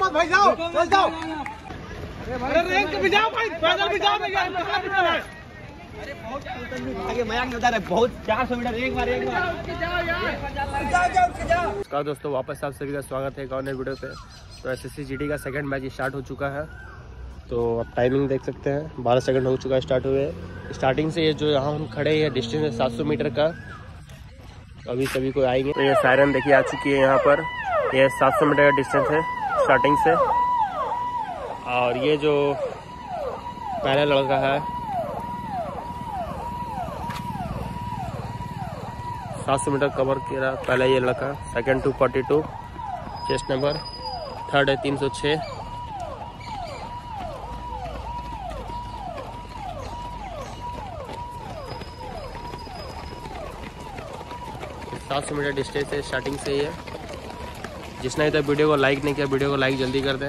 मत भाई, जाओ चल जाओ। अरे रैंक भी जाओ भाई, पैदल भी जाओ भैया। अरे बहुत आगे मजाक नहीं होता है, बहुत 400 मीटर एक बार जाओ। नमस्कार दोस्तों, वापस आप सभी का स्वागत है एक और नए वीडियो पे। तो एसएससी जीडी का सेकंड मैच स्टार्ट हो चुका है। तो आप टाइमिंग देख सकते हैं, 12 सेकंड हो चुका है स्टार्ट हुए। स्टार्टिंग से ये जो यहाँ हम खड़े हैं डिस्टेंस है 700 मीटर का। अभी सभी को आएंगे। तो ये सायरन देखिए आ चुकी है यहाँ पर। ये 700 मीटर का डिस्टेंस है स्टार्टिंग से। और ये जो पहला लड़का है 700 मीटर कवर किया पहला ये लड़का। Second 242 chest number. थर्ड है 306। सात 700 मीटर डिस्टेंस है स्टार्टिंग से ही है। जिसने अभी तक वीडियो को लाइक नहीं किया, वीडियो को लाइक जल्दी कर दें।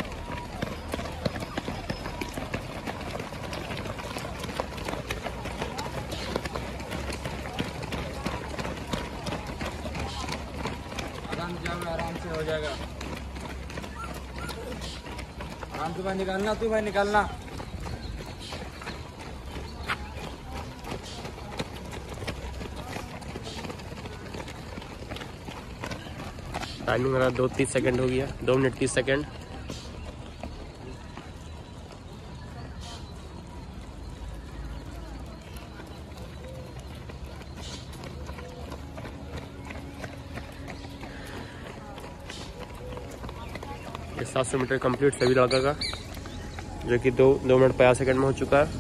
आराम से हो जाएगा। आराम से भाई निकालना, तू भाई निकालना। टाइमिंग मेरा 2-30 सेकंड हो गया, 2 मिनट 30 सेकंड। ये 700 मीटर कंप्लीट सभी लड़का का, जो कि 2 मिनट 50 सेकंड में हो चुका है।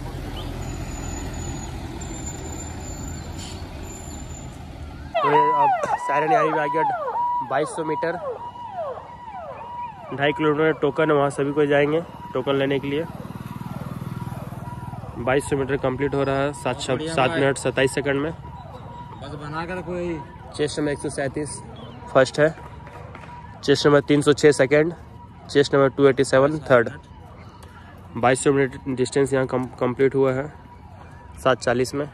तो अब सायरन आई आ गया 2200 मीटर। 2.5 किलोमीटर टोकन है, वहाँ सभी को जाएंगे टोकन लेने के लिए। 2200 मीटर कंप्लीट हो रहा है 7 मिनट 27 सेकंड में। बस बनाकर कोई। चेस्ट नंबर 137 फर्स्ट है। Chest number 306 second. Chest number 287 third. 2200 minute distance यहाँ कंप्लीट हुआ है 7:40 में।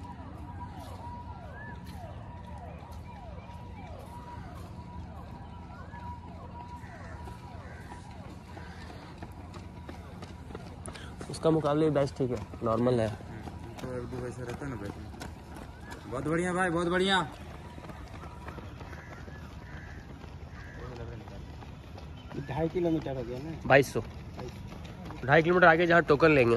उसका मुकाबले बेस्ट ठीक है, नॉर्मल है। तो एक दो वैसे रहता है ना भाई। बहुत बढ़िया भाई, बहुत बढ़िया। 2.5 किलोमीटर हो गया ना। 2200 2.5 किलोमीटर आगे जहाँ टोकन लेंगे।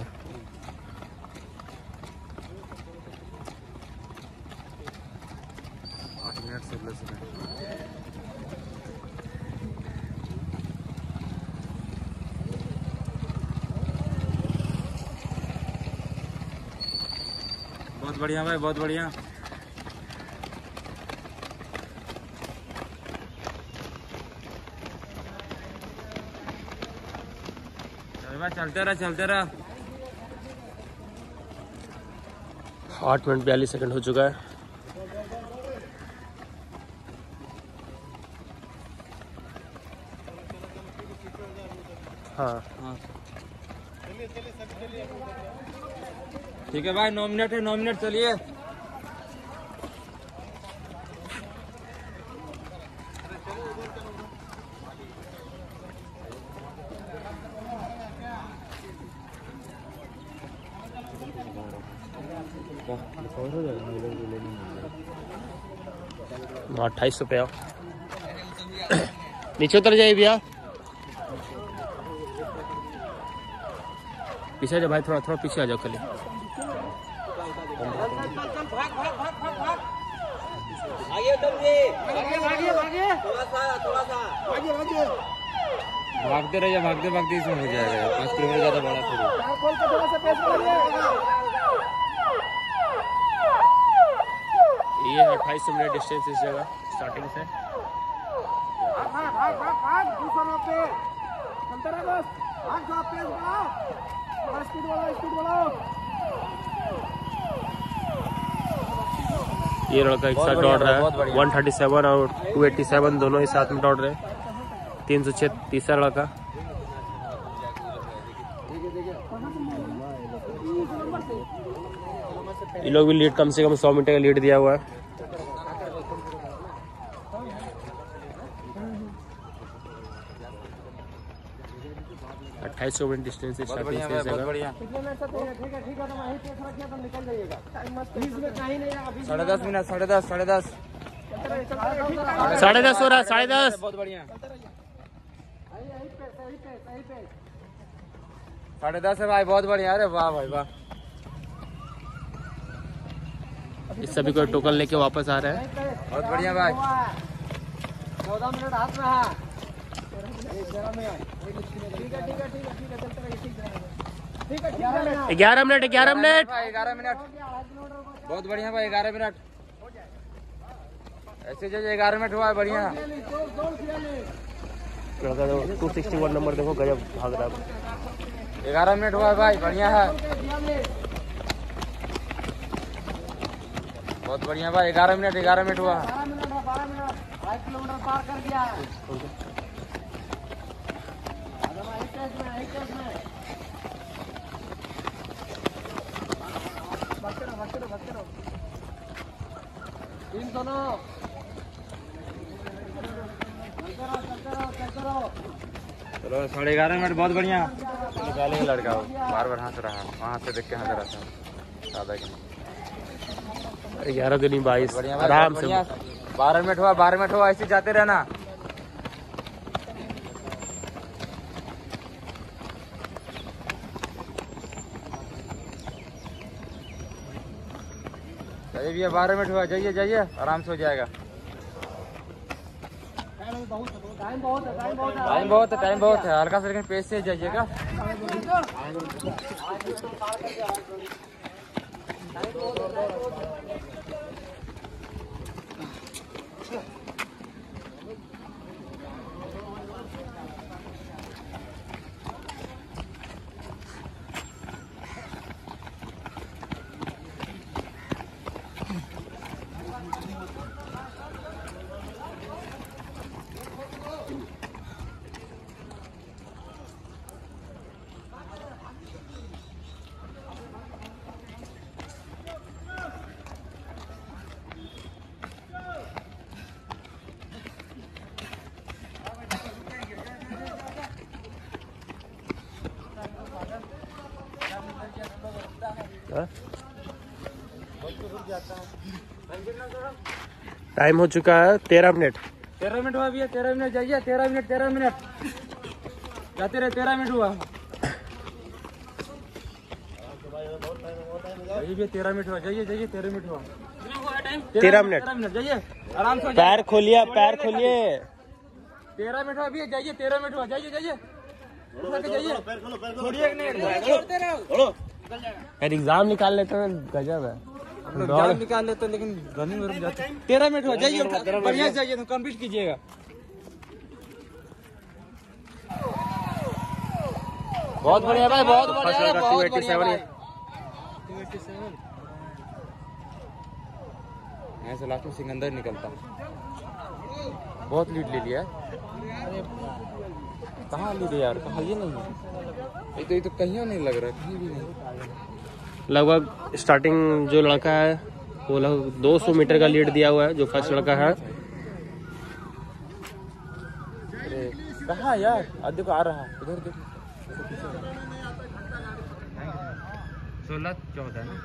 बहुत बढ़िया भाई, बहुत बढ़िया। चलते रहा, चलते रहा। 8 मिनट 42 सेकंड हो चुका है। हाँ ठीक है भाई, 9 मिनट है, 9 मिनट चलिए। वहाँ 2800 पे आओ। नीचे उतर जाइए भैया, पीछे आ जाओ भाई, थोड़ा पीछे आ जाओ खाली। भागते रहिए, भागते भागते इसमें हो जाएगा। 5 किलोमीटर ज्यादा बड़ा थोड़ी। ये 2800 मिनट डिस्टेंस इस जगह स्टार्टिंग से। ये लड़का एक साथ दौड़ रहा है। 137 और 287 दोनों ही साथ में दौड़ रहे हैं। 306 तीसरा लड़का। ये लोग भी लीड कम से कम 100 मीटर का लीड दिया हुआ है। 2800 मीटर डिस्टेंस से स्टार्टिंग से बहुत जगह। बढ़िया। ठीक है तो वहीं पे रखिए तो निकल जाइएगा। बीच में कहीं नहीं है अभी। 10:30 मिनट 10:30 10:30 10:30 हो रहा है 10:30। बहुत बढ़िया। यहीं पे सही पे 10:30 है भाई, बहुत बढ़िया। अरे वाह भाई वाह। इस सभी को टोकन लेके वापस आ रहे हैं। बहुत बढ़िया भाई। 14 मिनट हाथ में है। ठीक है चलते रहिए। ठीक है 11 मिनट 11 मिनट। 11 मिनट बहुत बढ़िया भाई। 11 मिनट ऐसे जो 11 मिनट हुआ है बढ़िया। लड़का देखो 261 नंबर देखो गजब भाग रहा है। 11 मिनट हुआ है भाई, बढ़िया है। बहुत बढ़िया भाई। 11 मिनट हुआ। 12 मिनट 2.5 किलोमीटर पार कर दिया है। भटके रहो। 309 चलते रहो। चलो 11:30 मिनट बहुत बढ़िया। निकालेंगे लड़का वो बार बार हंस रहा है, वहाँ से देख के हंस रहा था। 11 दूनी 22 बढ़िया आराम से। 12 मिनट हुआ। 12 मिनट हुआ, ऐसे जाते रहना। जाइए भैया, 12 मिनट हुआ। जाइए आराम से हो जाएगा। टाइम बहुत है। टाइम बहुत है। हल्का से लेकिन पेज से जाइएगा। टाइम हो चुका है 13 मिनट। 13 मिनट हुआ भैया। 13 मिनट जाइए। 13 मिनट जाते रहे। 13 मिनट हुआ। जाइए भैया, 13 मिनट हुआ। जाइए 13 मिनट हुआ। 13 मिनट जाइए आराम से। पैर खोलिए 13 मिनट हुआ भैया। जाइए 13 मिनट हुआ। जाइए छोड़िए नहीं। यार एग्जाम निकाल लेते हैं, गजब है। जान निकाल लेते हैं, लेकिन रनिंग में रुक जाते हैं। 13 मिनट हुआ। जाइए बढ़िया से जाइए, तो कंप्लीट कीजिएगा। बहुत बढ़िया भाई, बहुत बढ़िया। 287 यहाँ से लास्ट में सिकंदर निकलता। बहुत लीड ले लिया। कहाँ लीड है यार? कहाँ? ये नहीं है। ये तो कहीं नहीं लग रहा, कहीं भी नहीं। लगभग स्टार्टिंग जो लड़का है वो लगभग 200 मीटर का लीड दिया हुआ है, जो फर्स्ट लड़का है। अरे कहाँ यार? देखो आ रहा है, उधर देखो। 16-14 ना।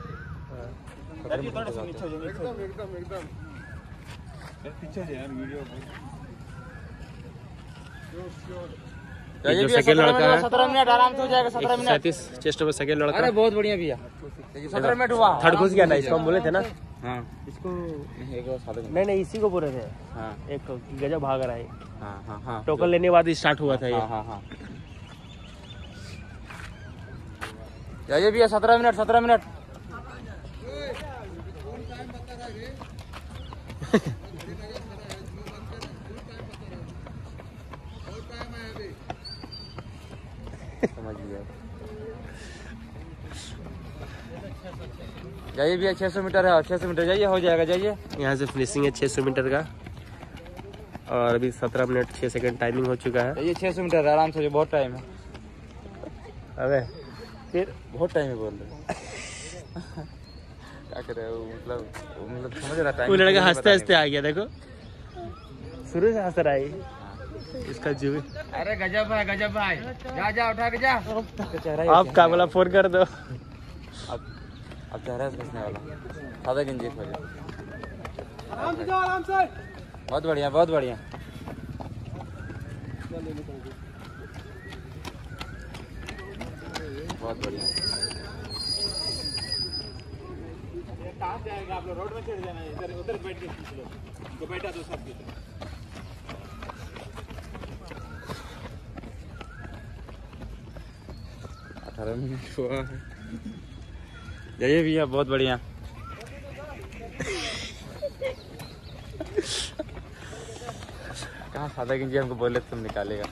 जो सेकंड लड़का है 17 मिनट आराम से हो जाएगा। 17 मिनट। 37 चेस्ट में सेकंड लड़का। अरे बहुत बढ़िया भैया। 17 मिनट हुआ। थर्ड घुस गया ना, इसको हम बोले थे ना। हाँ इसको नहीं इसी को बोले थे। हाँ एक गजब भाग रहा है। हाँ टोकन लेने के बाद स्टार्ट हुआ था ये। हाँ। जाइए भैया 17 मिनट। समझ लिया। जाइए भैया 600 मीटर है। 600 मीटर जाइए, हो जाएगा। जाइए यहाँ से फिनिशिंग है 600 मीटर का, और अभी 17 मिनट 6 सेकंड टाइमिंग हो चुका है। जाइए 600 मीटर आराम से। बहुत टाइम है। अबे फिर बहुत टाइम है बोल रहे। क्या कर रहे हो? मतलब समझ रहा टाइम। वो लड़का हंसते हंसते आ गया, देखो शुरू से हंस रहा है। इसका जीव। अरे गजब भाई, जा जा उठा के जा। आप क्या बोला, फोन कर दो। अब चेहरा फंसने वाला, सादा गंजी हो जाए। आराम से जाओ, आराम से। बहुत बढ़िया, बहुत बढ़िया। बहुत बढ़िया। कहाँ से आएगा आप लोग? रोड में चढ़ जाना, इधर उधर बैठ के खींच लो, तो बैठा दो सब की। 18 मिनट हुआ है। जाइए भैया, बहुत बढ़िया। कहाँ सादा गंजी हमको बोले तुम निकालेगा,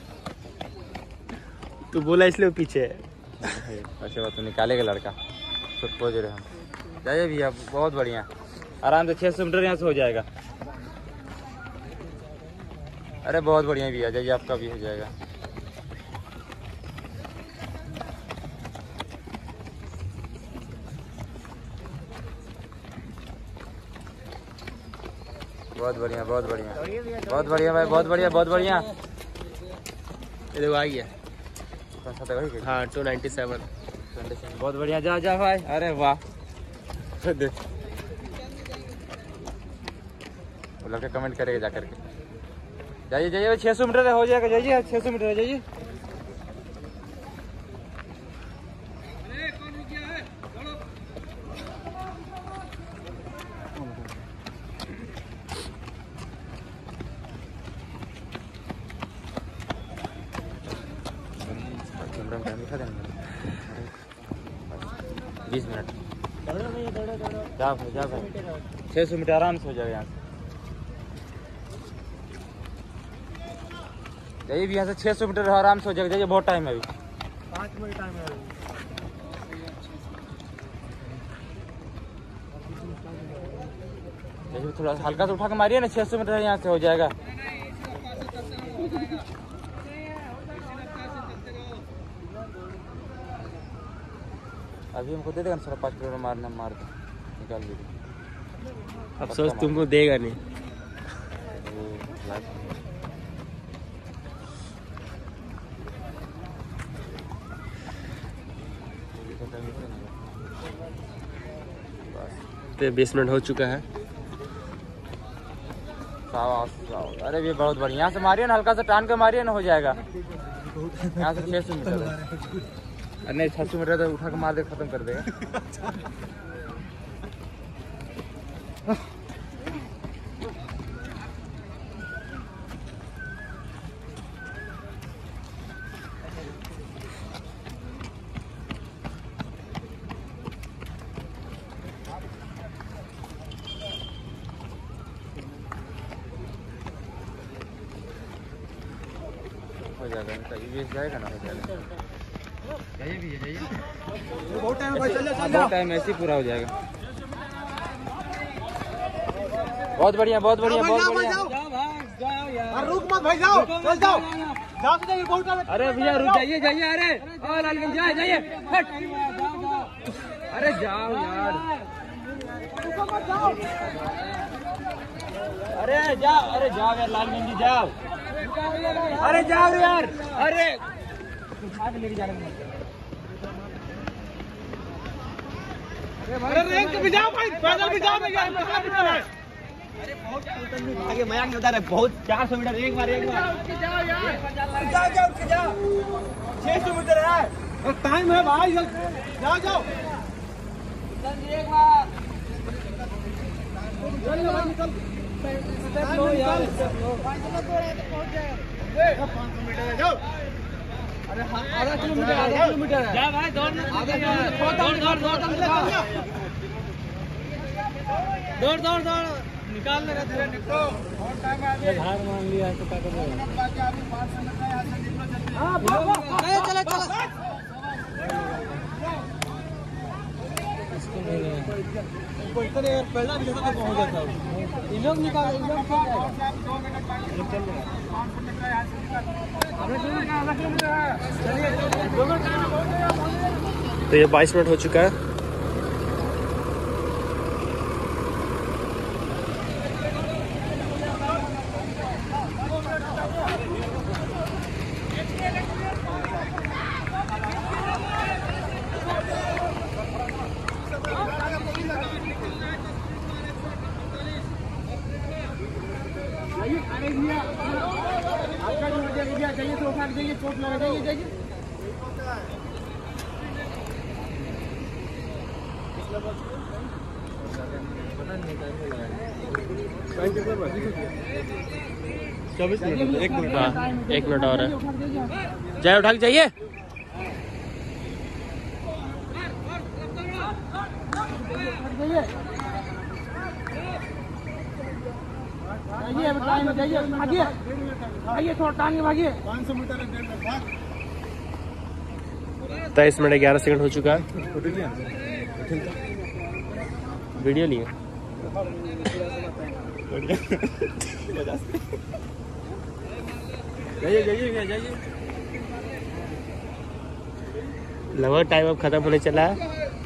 तू बोला इसलिए पीछे है। वैसे बात तो निकालेगा लड़का, खुद पहुँच रहे हम। जाइए भैया, बहुत बढ़िया। आराम से 600 मीटर यहाँ से हो जाएगा। अरे बहुत बढ़िया भैया, जाइए, आपका भी हो जाएगा। बहुत बढ़िया, बहुत बढ़िया, बहुत बढ़िया भाई, बहुत बढ़िया, बहुत बढ़िया। ये देखो आ गया। हाँ 297। बहुत बढ़िया, जा जा भाई। अरे वाह, देख वो लड़का कमेंट करेगा जा करके। जाइए जाइए, 600 मीटर हो जाएगा। जाइए 600 मीटर, जाइए। दिखा देना 20 मिनट। जा भाई, जा भाई, 600 मीटर आराम से हो जाएगा यहाँ से। जाइए भी यहाँ से 600 मीटर आराम से हो जाएगा। जाइए, बहुत टाइम है अभी, 5 मिनट टाइम है। जाइए, थोड़ा हल्का से उठा के मारिए ना, 600 मीटर यहाँ से हो जाएगा। अभी हमको दे देगा ना 5.5 किलो मारना, मार दे, निकाल दीजिए। अफसोस तुमको देगा नहीं। तो 20 मिनट हो चुका है। अरे ये बहुत बढ़िया, यहाँ से मारिए ना, हल्का सा टान के मारिए ना, हो जाएगा। यहाँ से 600 मीटर है। नहीं 600 मीटर तो उठा के मार दे, खत्म कर देगा। हो जाएगा, इनका यूएस जाएगा ना, हो जाएगा। जाइए भी, जाइए, बहुत टाइम है भाई, चल जा, चल जा। बहुत टाइम ऐसे ही पूरा हो जाएगा। बहुत बढ़िया, बहुत बढ़िया, बहुत बढ़िया। जाओ यार, रुक मत भाई, जाओ, चल जाओ, जाओ से जाइए, बहुत टाइम है। अरे भैया रुक जाइए, जाइए। अरे लालगंज जाइए, जाइए। अरे जाओ यार, अरे जाओ, अरे जाओ यार, लालगंज जाओ। अरे जाओ यार, अरे अरे रैंक पे जाओ भाई, पैदल भी जाओ भैया, कितना मीटर है? अरे बहुत आगे मजाक नहीं बता रहे, बहुत 400 मीटर एक बार जाओ जाओ, 600 मीटर है, टाइम है भाई, जाओ जाओ। एक बार चल भाई, निकल यार, 500 मीटर है, जाओ। अरे आधा किलोमीटर है, जा भाई, दौड़ आधा किलोमीटर, दौड़ निकाल लेगा, धीरे निकलो, बहुत टाइम है अभी। हार मान लिया तो क्या करोगे? हां चलो चलो, इसको नहीं है, कोई इतने पहला भी जैसा पहुंच जाता है। इन लोग निकाल, इन लोग चल जाएगा, 2 मिनट बाद चल जाएगा, 500 मीटर यहां से निकाल। अरे आधा किलोमीटर है, चलिए 2 मिनट में पहुंच गया। तो ये 22 मिनट हो चुका है। जाइए तो उठा देंगे, चोट लगा जाइए जाइए। चौबीस मिनट, 1 मिनट, हाँ 1 मिनट और है। जाए उठा के जाइए। आइए थोड़ा टांग भागिए। 500 मीटर 23 मिनट 11 सेकंड हो चुका है। वीडियो लिए जाइए। लगभग टाइम अब खत्म होने चला है।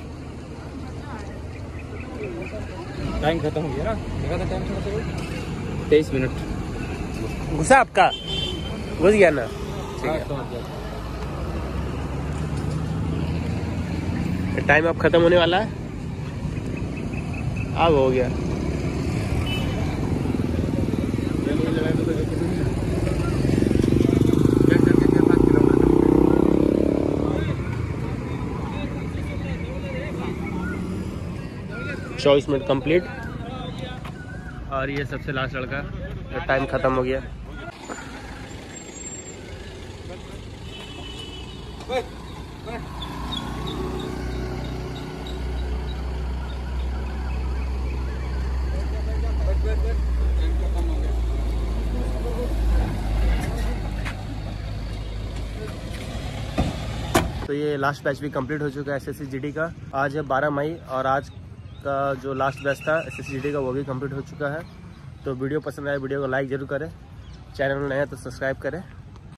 टाइम खत्म हो गया ना, देखा था टाइम थोड़ा 23 मिनट। घुसा आपका घुस गया ना, ठीक है। टाइम अब खत्म होने वाला है। अब हो गया। चौबीस मिनट कंप्लीट। और ये सबसे लास्ट लड़का, टाइम खत्म हो गया। तो ये लास्ट बैच भी कंप्लीट हो चुका है एसएससी जीडी का। आज है 12 मई और आज का जो लास्ट बैच था एसएससी जीडी का वो भी कंप्लीट हो चुका है। तो वीडियो पसंद आए वीडियो को लाइक जरूर करें, चैनल में नए हैं तो सब्सक्राइब करें।